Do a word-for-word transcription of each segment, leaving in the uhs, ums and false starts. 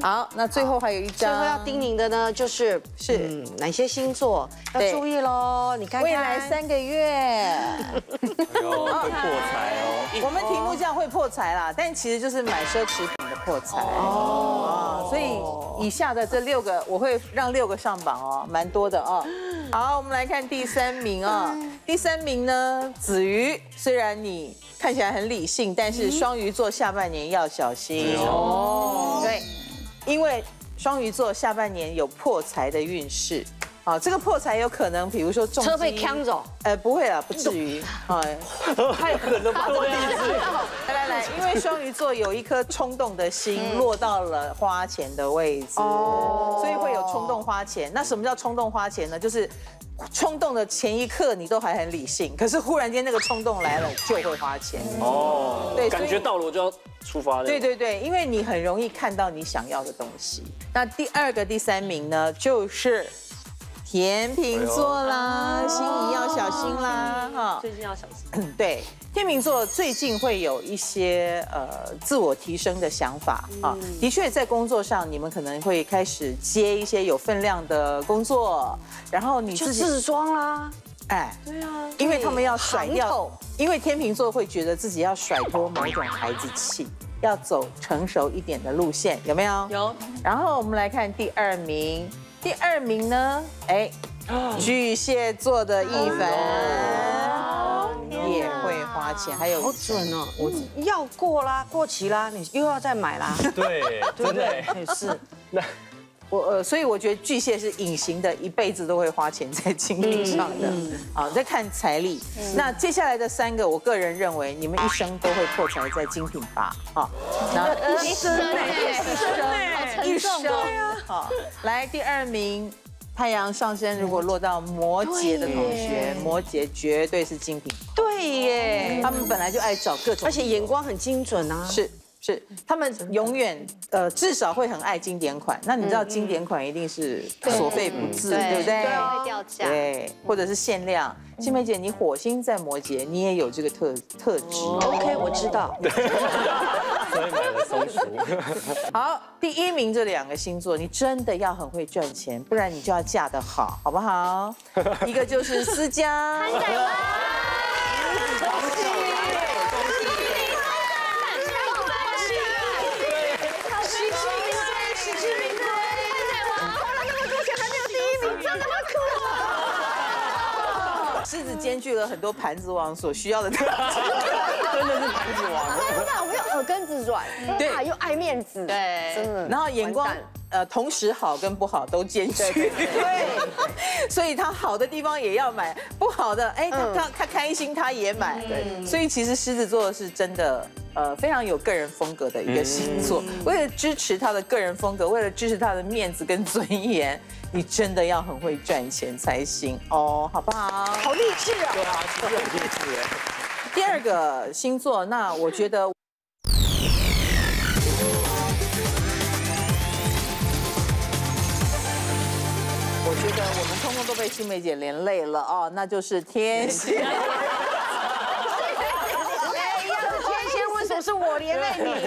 好，那最后还有一张， 最后要叮咛的呢，就是是嗯哪些星座要注意喽？你看看未来三个月， 哎呦，会破财哦。 我们题目叫会破财啦，但其实就是买奢侈品的破财哦。所以以下的这六个，我会让六个上榜哦，蛮多的哦。好，我们来看第三名啊。第三名呢，子瑜，虽然你看起来很理性，但是双鱼座下半年要小心哦。对，因为双鱼座下半年有破财的运势。啊，这个破财有可能，比如说重车被抢走， 呃，不会啦，不至于，哎， 太狠了吧！这个例子， 来来来，因为双鱼座有一颗冲动的心落到了花钱的位置，所以会有冲动花钱。那什么叫冲动花钱呢？就是冲动的前一刻你都还很理性，可是忽然间那个冲动来了就会花钱。 哦， 对， 感觉到了我就要出发了。 对对对，因为你很容易看到你想要的东西。那第二个、第三名呢，就是天秤座啦，心仪要小心啦，哈， 最近要小心。 对，天秤座最近会有一些呃自我提升的想法啊，的确在工作上你们可能会开始接一些有分量的工作，然后你自己自装啦， 哎， 对啊， 因为他们要甩掉行头， 因为天秤座会觉得自己要甩脱某种孩子气，要走成熟一点的路线，有没有？ 有。 然后我们来看第二名，第二名呢，哎，巨蟹座的一凡也会花钱，还有好准哦！我要过啦，过期啦，你又要再买啦， 对，真的耶。 也是。 那我呃，所以我觉得巨蟹是隐形的，一辈子都会花钱在精品上的。啊，再看财力。那接下来的三个，我个人认为你们一生都会破财在精品吧。啊，然后一生一生一生好，来第二名。太阳上升如果落到摩羯的同学，摩羯绝对是精品。 对耶， 他们本来就爱找各种， 而且眼光很精准啊。 是是，他们永远呃至少会很爱经典款。那你知道经典款一定是所费不赀，对不对？ 会掉价。 对，或者是限量。新梅姐，你火星在摩羯，你也有这个特特质。 OK， 我知道。 所以买了松鼠。 好，第一名这两个星座，你真的要很会赚钱，不然你就要嫁得好，好不好？一个就是思佳， 潘仔吗？ 狮子兼具了很多盘子王所需要的特质， 真的是盘子王。 真的，我又耳根子软， 对啊又爱面子， 对， 真的。 然后眼光完蛋呃同时好跟不好都兼具，对，所以他好的地方也要买，不好的哎他他他开心他也买，对，所以其实狮子座是真的呃非常有个人风格的一个星座，为了支持他的个人风格，为了支持他的面子跟尊严，你真的要很会赚钱才行哦，好不好？ 好励志啊！ 对啊，其实很励志耶。 第二个星座，那我觉得。我觉得我们通通都被新梅姐连累了哦，那就是天蝎。 哎，要是天蝎，为什么是我连累你？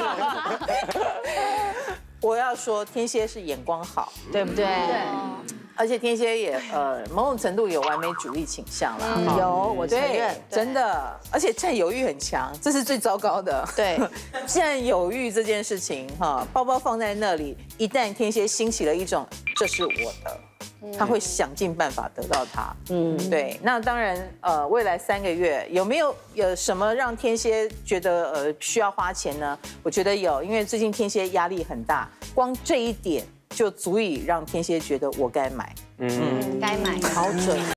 我要说，天蝎是眼光好， 对不对？对， 而且天蝎也呃某种程度有完美主义倾向啦。哈有我承对认，， 真的，而且占有欲很强，这是最糟糕的。 对， 占有欲这件事情哈，包包放在那里，一旦天蝎兴起了一种这是我的。他会想尽办法得到它，嗯，对。那当然，呃，未来三个月有没有有什么让天蝎觉得呃需要花钱呢？我觉得有，因为最近天蝎压力很大，光这一点就足以让天蝎觉得我该买， 嗯， 该买。 好准。